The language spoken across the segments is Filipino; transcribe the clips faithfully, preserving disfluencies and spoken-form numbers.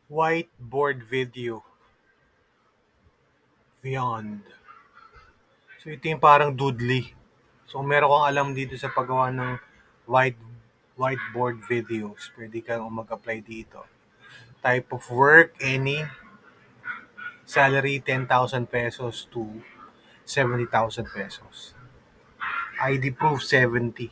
Whiteboard video, Beyond. So ito yung parang doodly. So kung meron kang alam dito sa paggawa ng white whiteboard videos, pwede kang mag-apply dito. Type of work, any. Salary, ten thousand pesos to seventy thousand pesos. I D proof, seventy.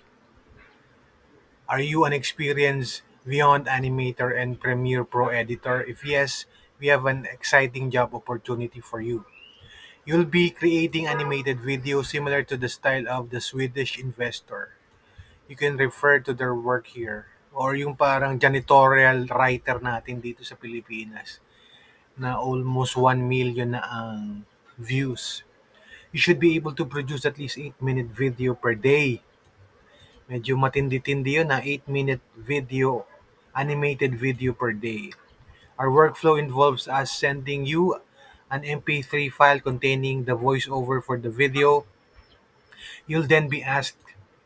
Are you an experienced Beyond animator and Premiere Pro editor? If yes, we have an exciting job opportunity for you. You'll be creating animated videos similar to the style of the Swedish investor. You can refer to their work here. Or yung parang janitorial writer natin dito sa Pilipinas na almost one million na ang views. You should be able to produce at least eight minute video per day. Medyo matindi-tindi yun na eight minute video, animated video per day. Our workflow involves us sending you an M P three file containing the voiceover for the video. You'll then be asked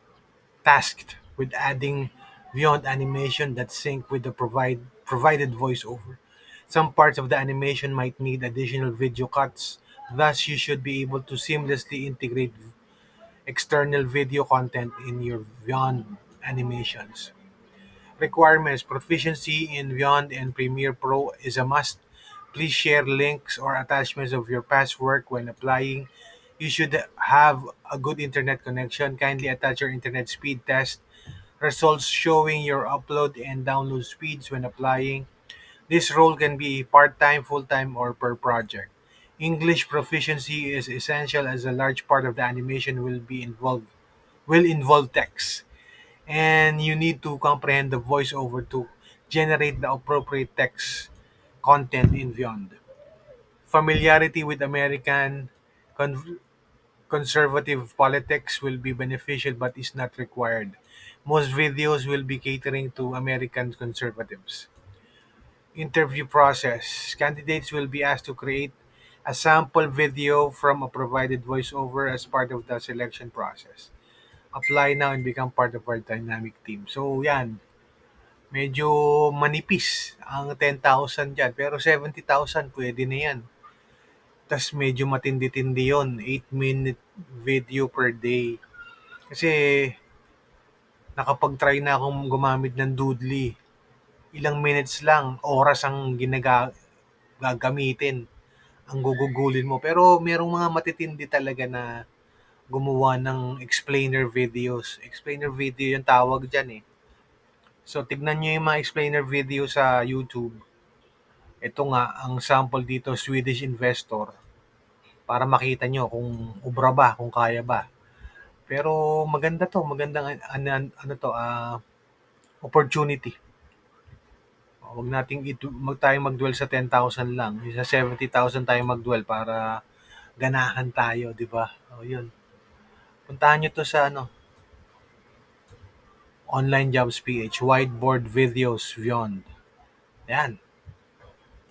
tasked with adding beyond animation that sync with the provide provided voiceover. Some parts of the animation might need additional video cuts. Thus, you should be able to seamlessly integrate external video content in your Beyond animations. Requirements: proficiency in Beyond and Premiere Pro is a must. Please share links or attachments of your past work when applying. You should have a good internet connection. Kindly attach your internet speed test results showing your upload and download speeds when applying. This role can be part-time, full-time, or per project. English proficiency is essential as a large part of the animation will be involved will involve text, and you need to comprehend the voiceover to generate the appropriate text content in Beyond. Familiarity with American con- conservative politics will be beneficial but is not required. Most videos will be catering to American conservatives. Interview process. Candidates will be asked to create a sample video from a provided voiceover as part of the selection process. Apply now and become part of our dynamic team. So, yan. Medyo manipis ang ten thousand dyan. Pero seventy thousand, pwede na yan. Tas medyo matindi-tindi yun. eight minute video per day. Kasi nakapag-try na akong gumamit ng Doodly. Ilang minutes lang, oras ang ginaga gagamitin. Ang gugugulin mo. Pero merong mga matitindi talaga na gumawa ng explainer videos. Explainer video yung tawag dyan eh. So, tignan nyo yung mga explainer video sa YouTube. Ito nga, ang sample dito, Swedish investor. Para makita nyo kung ubra ba, kung kaya ba. Pero maganda to, magandang ano, ano to, ah, opportunity. Huwag nating itu mag tayo mag-dwell sa ten thousand lang. Yung sa seventy thousand tayo mag-dwell para ganahan tayo, di ba? O yun. Puntahan nyo to sa ano, Online Jobs P H, Whiteboard Videos Beyond. Yan.